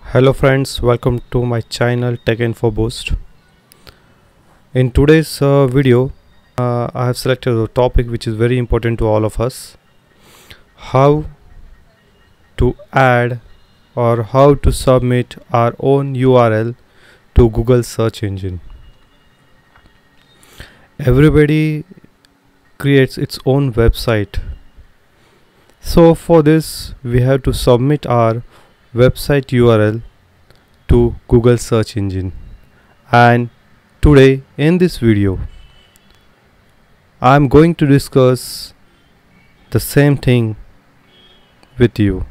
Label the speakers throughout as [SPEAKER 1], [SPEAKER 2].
[SPEAKER 1] Hello friends, welcome to my channel TechInfoBoost. In today's video, I have selected a topic which is very important to all of us: how to add or how to submit our own URL to Google search engine. Everybody creates its own website, so for this we have to submit our website URL to Google search engine. And today in this video I'm going to discuss the same thing with you.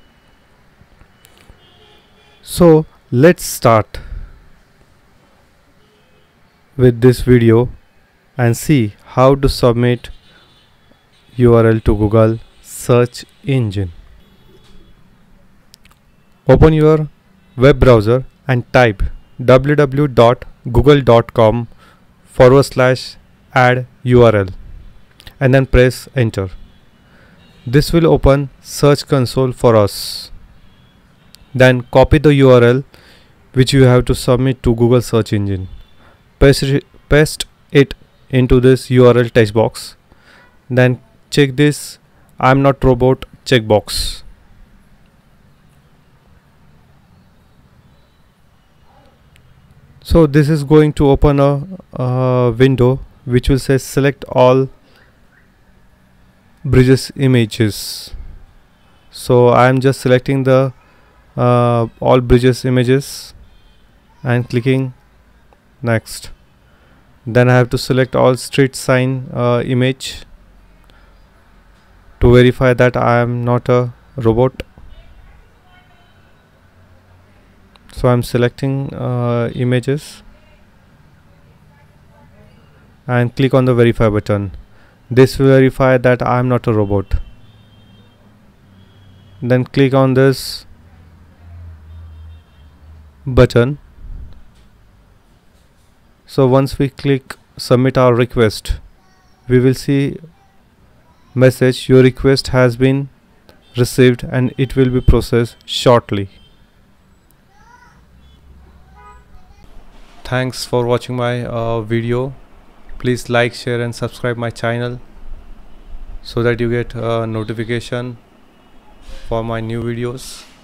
[SPEAKER 1] So let's start with this video and see how to submit URL to Google search engine. Open your web browser and type www.google.com/add URL and then press enter. This will open search console for us. Then copy the URL which you have to submit to Google search engine. Paste it into this URL text box. Then check this "I'm not robot" checkbox. So this is going to open a window which will say select all bridges images. So I am just selecting the all bridges images and clicking next. Then I have to select all street sign image to verify that I am not a robot. So I'm selecting images and click on the verify button. This will verify that I am not a robot. Then click on this button. So once we click submit our request, we will see message your request has been received and it will be processed shortly. Thanks for watching my video. Please like, share and subscribe my channel so that you get a notification for my new videos.